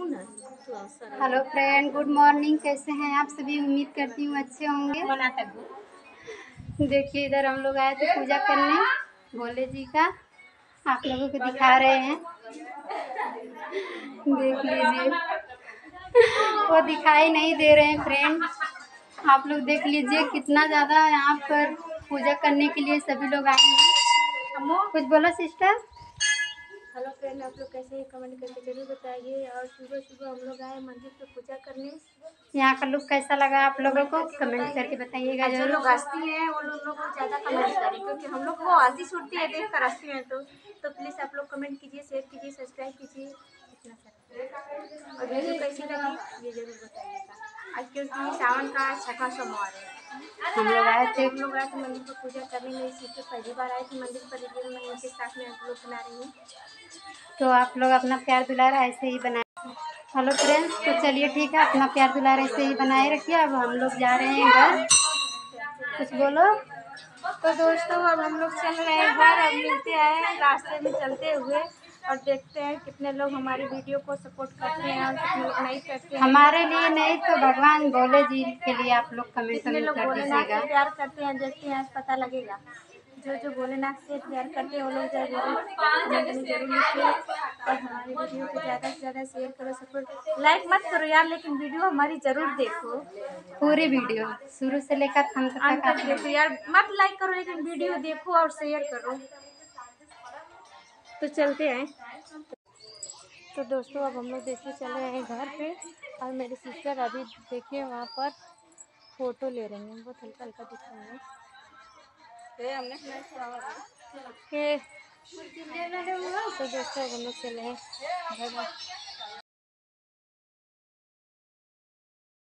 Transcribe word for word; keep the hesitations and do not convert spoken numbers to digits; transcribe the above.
Hello friend, good morning. कैसे हैं आप सभी? उम्मीद करती हूँ अच्छे होंगे। देखिए, इधर हम लोग आए थे पूजा करने भोले जी का। आप लोगों को दिखा रहे हैं, देख लीजिए। वो दिखाई नहीं दे रहे हैं फ्रेंड, आप लोग देख लीजिए कितना ज़्यादा यहाँ पर पूजा करने के लिए सभी लोग आए हैं। कुछ बोलो सिस्टर। हेलो फ्रेंड, आप लोग कैसे हैं कमेंट करके जरूर बताइए। और सुबह सुबह हम लोग आए मंदिर पे पूजा करने। यहाँ का लुक कैसा लगा आप लोगों को कमेंट करके बताइएगा जो जरूर। लोग हंसती हैं वो लोग लोग ज़्यादा कमेंट करें, क्योंकि हम लोग को हंसी छूटती है देख कर हंसती हैं। तो तो प्लीज़ आप लोग कमेंट कीजिए, शेयर कीजिए, सब्सक्राइब कीजिए, इतना सारा। और वीडियो कैसी लगी ये जरूर बताइएगा। आज क्योंकि सावन का छठवां सोमवार है, हम लोग आए थे हम लोग आए थे मंदिर पर पूजा करने में। इसी पे पहली बार आए थे मंदिर पर, लेकिन मैं इनके साथ में आप लोग बना रही हूँ। तो आप लोग अपना प्यार दुलार ऐसे ही बनाए। हेलो फ्रेंड्स, तो चलिए ठीक है, अपना प्यार दुलार ऐसे ही बनाए रखिए। अब हम लोग जा रहे हैं घर। कुछ बोलो। तो दोस्तों, अब हम लोग चल रहे हैं घर। अब मिलते हैं रास्ते में चलते हुए और देखते हैं कितने लोग हमारी वीडियो को सपोर्ट करते हैं और कितने लोग नहीं करते हैं। हमारे लिए नहीं तो भगवान भोले जी के लिए आप लोग कमेंट कितने लोग कर भोलेनाथ दीजिएगा। से प्यार करते हैं देखते हैं, आज पता लगेगा। जो जो भोलेनाथ से प्यार करते हैं वो लोग जरूर कमेंट में जरूर लिखिए। और हमारी वीडियो को ज़्यादा से ज़्यादा शेयर करो, सपोर्ट। लाइक मत करो यार, लेकिन वीडियो हमारी जरूर देखो। पूरी वीडियो शुरू से लेकर अंत अंत तक तक देखो यार। मत लाइक करो, लेकिन वीडियो देखो और शेयर करो। तो चलते हैं। तो दोस्तों, अब हम लोग देखिए चल रहे हैं घर पे। और मेरी सिस्टर अभी देखिए वहाँ पर फोटो ले रही हैं, बहुत हल्का हल्का दिख रही है। तो दोस्तों, अब हम लोग चले हैं घर।